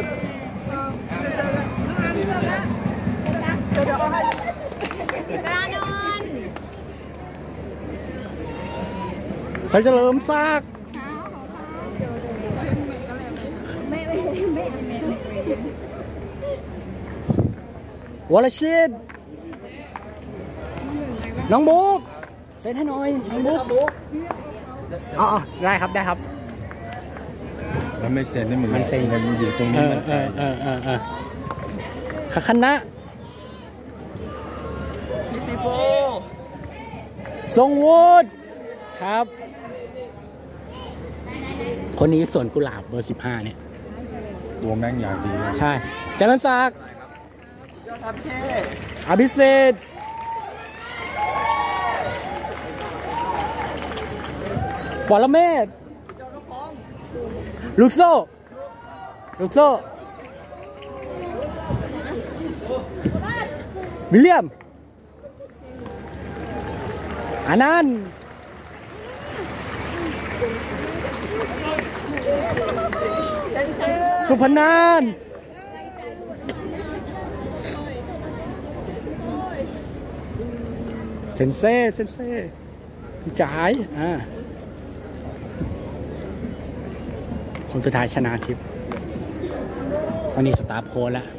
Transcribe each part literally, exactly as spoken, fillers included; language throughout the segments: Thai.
ใครจะเริ่มซากวรชิตน้องบุ๊กเซ็นให้หน่อยน้องบุ๊กอ๋อได้ครับได้ครับแล้วไม่เซ็นได้เหมือนมันเซ็นมันอยู่ตรงนี้มันเออเออเออเออคณะพิติโฟทรงวุฒิครับคนนี้สวนกุหลาบเบอร์สิบห้าเนี่ยตัวแม่งอย่างดีใช่จรัญศักดิ์อภิเศษปรเมศลูกโซ่ลูกโซ่วิลเลียมอานันต์สุพนันท์เซนเซ่เซนเซ่พี่จ๋ายอ่าคนสุดท้ายชนะทิพย์ตอนนี้สตาร์ฟโค้ชแล้ว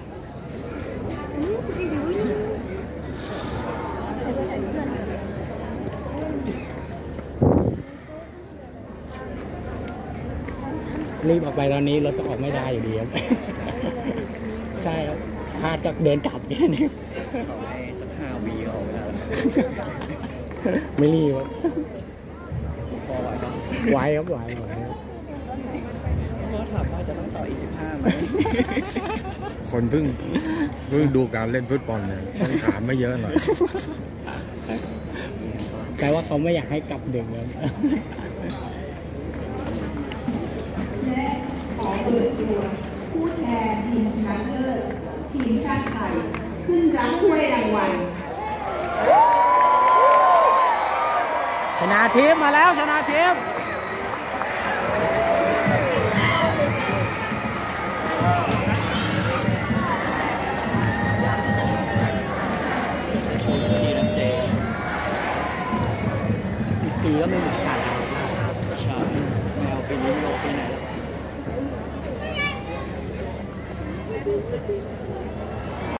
รีบออกไปตอนนี้รถต้องออกไม่ได้อยู่ดีครับ ใช่ครับพลาดก็เดินกลับแค่นี้ต่อให้สักห้าวีออกแล้วไม่รีบครับพอไหวครับไหวครับไหวไหวเพราะถามว่าจะต้องต่ออีกสิบห้าไหมคนเพิ่งเพิ่งดูการเล่นฟุตบอลเนี่ยต้องถามไม่เยอะหน่อยแปลว่าเขาไม่อยากให้กลับดึกครับขอเปิดตัวผู้แทนทีมชนะเลิศทีมชาติไทยขึ้นรับถ้วยรางวัลชนะทีมมาแล้วชนะทีมอีกทีก็ไม่หมด